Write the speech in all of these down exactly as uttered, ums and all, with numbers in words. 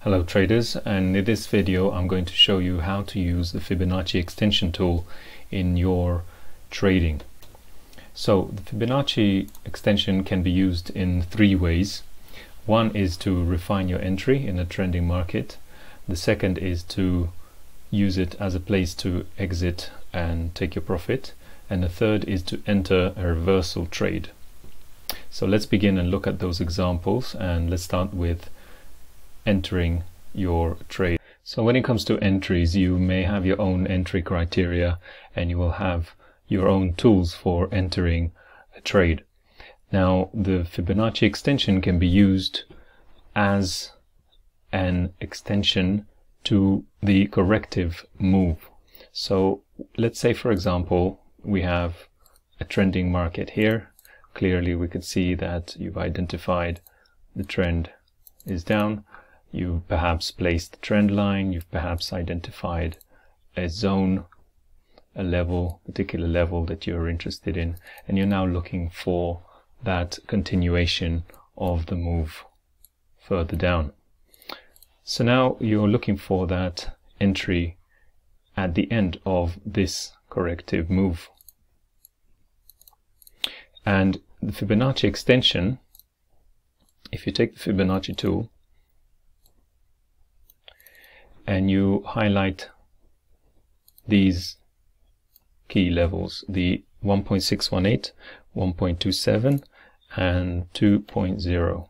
Hello traders, and in this video I'm going to show you how to use the Fibonacci extension tool in your trading. So the Fibonacci extension can be used in three ways. One is to refine your entry in a trending market. The second is to use it as a place to exit and take your profit. And the third is to enter a reversal trade. So let's begin and look at those examples, and let's start with entering your trade. So when it comes to entries, you may have your own entry criteria and you will have your own tools for entering a trade. Now the Fibonacci extension can be used as an extension to the corrective move. So let's say, for example, we have a trending market here. Clearly we could see that you've identified the trend is down. You've perhaps placed the trend line, you've perhaps identified a zone, a level, particular level that you're interested in, and you're now looking for that continuation of the move further down. So now you're looking for that entry at the end of this corrective move. And the Fibonacci extension, if you take the Fibonacci tool and you highlight these key levels, the one point six one eight, one point two seven and two point zero,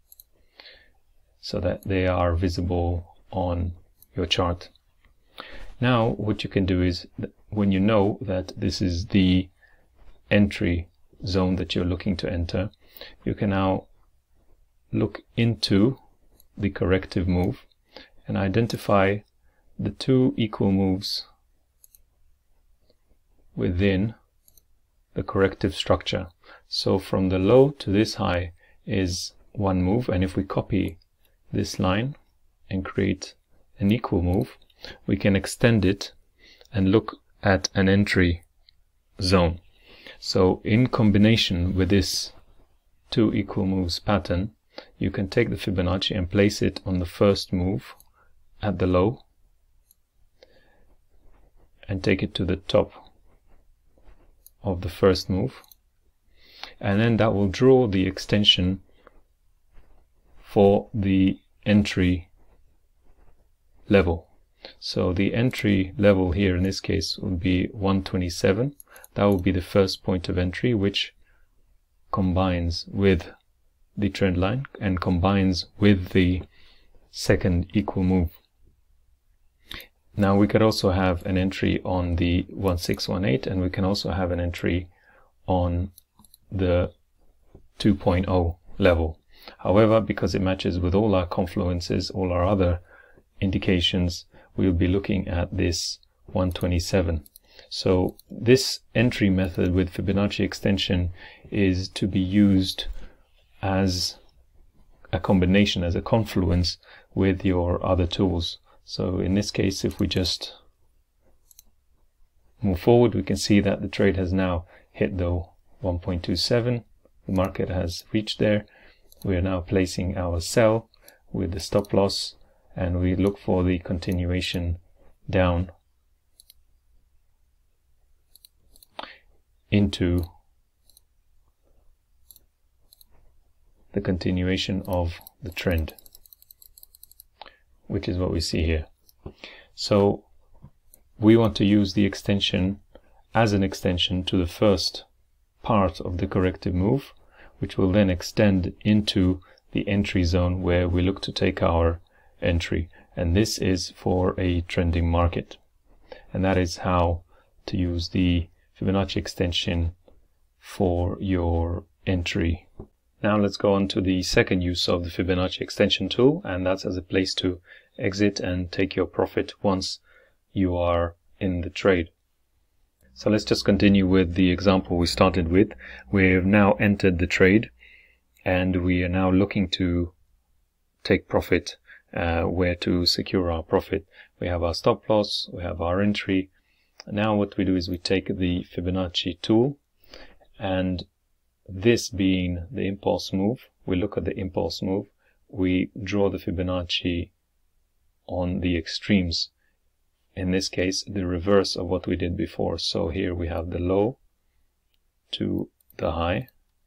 so that they are visible on your chart. Now what you can do is, when you know that this is the entry zone that you're looking to enter, you can now look into the corrective move and identify the two equal moves within the corrective structure. So from the low to this high is one move, and if we copy this line and create an equal move, we can extend it and look at an entry zone. So in combination with this two equal moves pattern, you can take the Fibonacci and place it on the first move at the low and take it to the top of the first move, and then that will draw the extension for the entry level. So the entry level here in this case would be one twenty-seven. That will be the first point of entry, which combines with the trend line and combines with the second equal move. Now we could also have an entry on the one six one eight, and we can also have an entry on the two point oh level. However, because it matches with all our confluences, all our other indications, we will be looking at this one twenty-seven. So this entry method with Fibonacci extension is to be used as a combination, as a confluence with your other tools. So in this case, if we just move forward, we can see that the trade has now hit the one point two seven. The market has reached there. We are now placing our sell with the stop loss, and we look for the continuation down into the continuation of the trend, which is what we see here. So we want to use the extension as an extension to the first part of the corrective move, which will then extend into the entry zone where we look to take our entry, and this is for a trending market. And that is how to use the Fibonacci extension for your entry. Now let's go on to the second use of the Fibonacci extension tool, and that's as a place to exit and take your profit once you are in the trade. So let's just continue with the example we started with. We've now entered the trade and we are now looking to take profit, uh, where to secure our profit. We have our stop loss, we have our entry. Now what we do is we take the Fibonacci tool, and this being the impulse move, we look at the impulse move, we draw the Fibonacci on the extremes. In this case, the reverse of what we did before. So here we have the low to the high,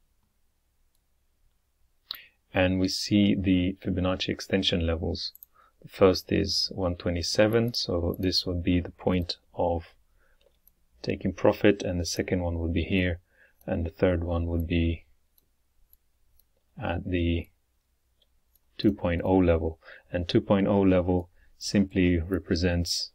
and we see the Fibonacci extension levels. The first is one twenty-seven, so this would be the point of taking profit, and the second one would be here, and the third one would be at the two point oh level. And two point oh level simply represents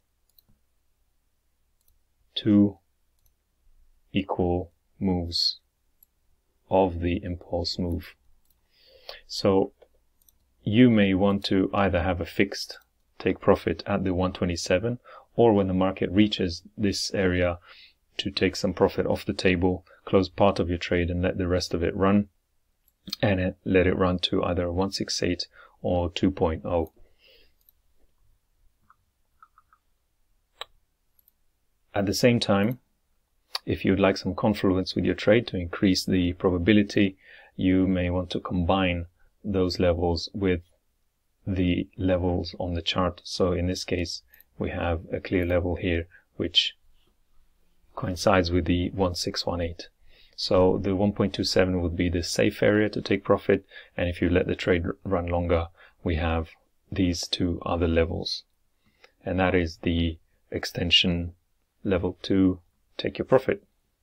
two equal moves of the impulse move. So you may want to either have a fixed take profit at the one twenty-seven, or when the market reaches this area, to take some profit off the table, close part of your trade and let the rest of it run, and it, let it run to either one sixty-eight or two point oh. At the same time, if you'd like some confluence with your trade to increase the probability, you may want to combine those levels with the levels on the chart. So in this case, we have a clear level here which coincides with the one six one eight. So the one point two seven would be the safe area to take profit, and if you let the trade run longer, we have these two other levels, and that is the extension level to take your profit.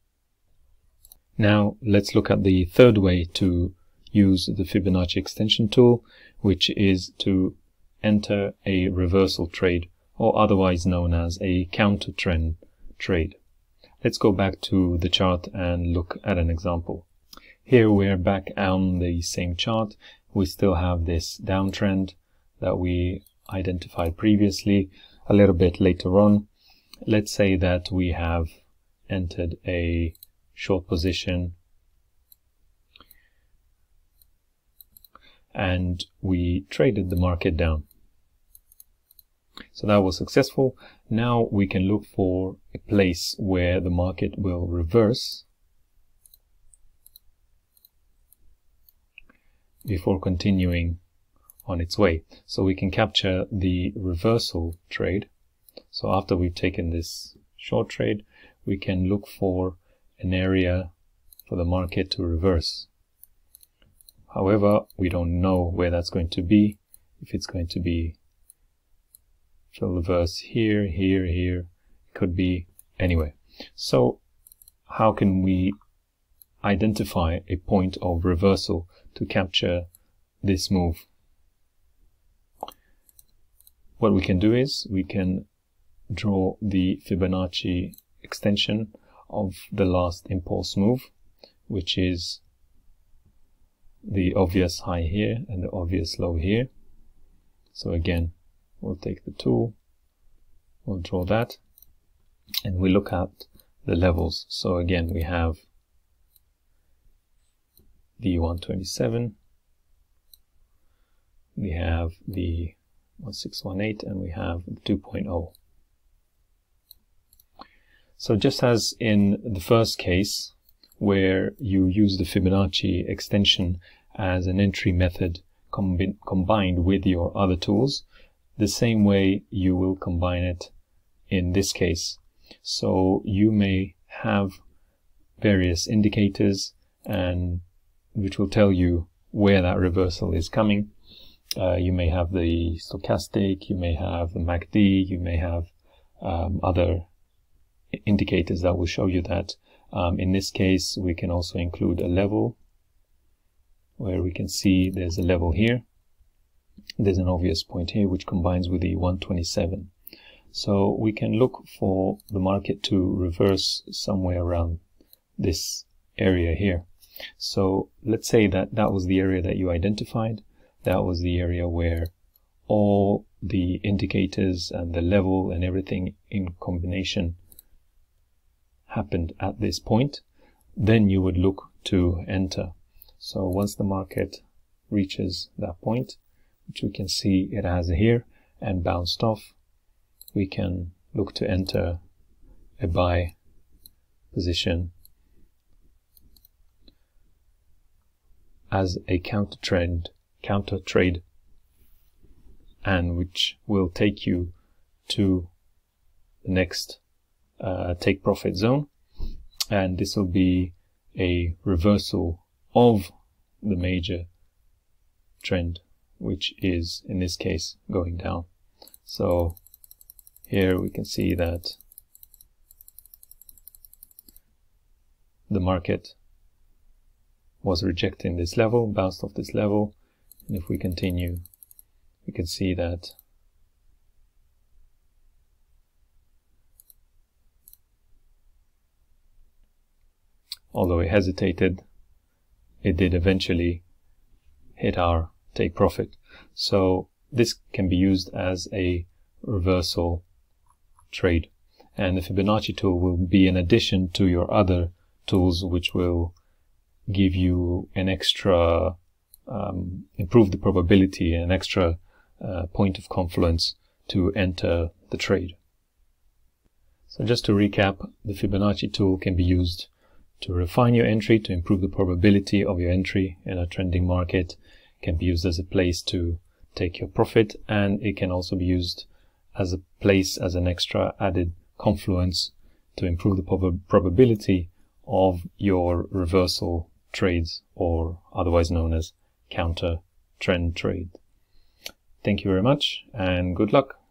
Now let's look at the third way to use the Fibonacci extension tool, which is to enter a reversal trade, or otherwise known as a counter-trend trade. Let's go back to the chart and look at an example. Here we're back on the same chart. We still have this downtrend that we identified previously a little bit later on. Let's say that we have entered a short position and we traded the market down. So that was successful. Now we can look for a place where the market will reverse before continuing on its way. So we can capture the reversal trade. So after we've taken this short trade, we can look for an area for the market to reverse. However, we don't know where that's going to be. If it's going to be to reverse here, here, here, it could be anywhere. So how can we identify a point of reversal to capture this move? What we can do is we can draw the Fibonacci extension of the last impulse move, which is the obvious high here and the obvious low here. So again, we'll take the tool, we'll draw that, and we look at the levels. So again, we have the one twenty-seven, we have the one six one eight, and we have the two point oh. So just as in the first case, where you use the Fibonacci extension as an entry method combi combined with your other tools, the same way you will combine it in this case. So you may have various indicators and which will tell you where that reversal is coming. Uh, you may have the stochastic, you may have the M A C D, you may have um, other indicators that will show you that. Um, in this case, we can also include a level where we can see there's a level here. There's an obvious point here which combines with the one twenty-seven. So we can look for the market to reverse somewhere around this area here. So let's say that that was the area that you identified. That was the area where all the indicators and the level and everything in combination happened at this point. Then you would look to enter. So once the market reaches that point, which we can see it has here, and bounced off, we can look to enter a buy position as a counter trend, counter trade and which will take you to the next uh, take profit zone, and this will be a reversal of the major trend, which is in this case going down. So here we can see that the market was rejecting this level, bounced off this level, and if we continue, we can see that although it hesitated, it did eventually hit our take profit. So this can be used as a reversal trade, and the Fibonacci tool will be an addition to your other tools, which will give you an extra, um, improve the probability, an extra uh, point of confluence to enter the trade. So just to recap, the Fibonacci tool can be used to refine your entry, to improve the probability of your entry in a trending market. It can be used as a place to take your profit, and it can also be used as a place, as an extra added confluence to improve the prob probability of your reversal trades, or otherwise known as counter trend trade. Thank you very much and good luck.